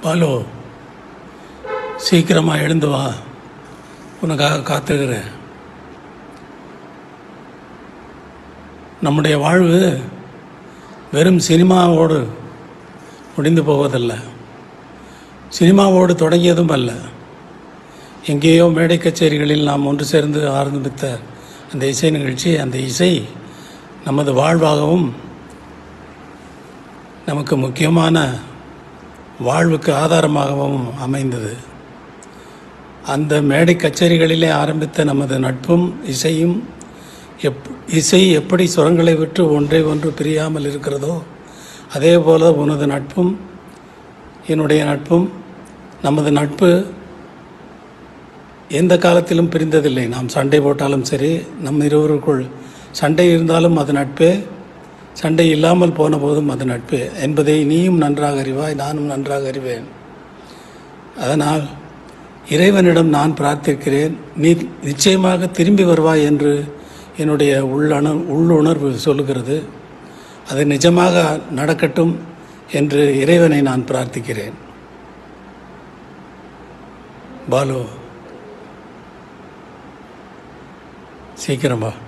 பாலு, சீக்கிரமாக எழுந்து வா, உனக்காக காத்துக்கிறேன். நம்முடைய வாழ்வு வெறும் சினிமாவோடு முடிந்து போவதில்லை, சினிமாவோடு தொடங்கியதும் அல்ல. எங்கேயோ மேடை கச்சேரிகளில் நாம் ஒன்று சேர்ந்து ஆரம்பித்த அந்த இசை நிகழ்ச்சி, அந்த இசை நமது வாழ்வாகவும் நமக்கு முக்கியமான வாழ்வுக்கு ஆதாரமாகவும் அமைந்தது. அந்த மேடை கச்சேரிகளிலே ஆரம்பித்த நமது நட்பும் இசையும் இசை எப்படி சுரங்களை விட்டு ஒன்றை ஒன்று பிரியாமல் இருக்கிறதோ, அதே போல் உனது நட்பும் என்னுடைய நட்பும், நமது நட்பு எந்த காலத்திலும் பிரிந்ததில்லை. நாம் சண்டை போட்டாலும் சரி, நம் இருவருக்குள் சண்டை இருந்தாலும் அது நட்பே, சண்டை இல்லாமல் போன போதும் அது நட்பு என்பதை நீயும் நன்றாக அறிவாய், நானும் நன்றாக அறிவேன். அதனால் இறைவனிடம் நான் பிரார்த்திக்கிறேன், நீ நிச்சயமாக திரும்பி வருவாய் என்று என்னுடைய உள்ளுணர்வு சொல்லுகிறது. அது நிஜமாக நடக்கட்டும் என்று இறைவனை நான் பிரார்த்திக்கிறேன். பாலு, சீக்கிரம் வா.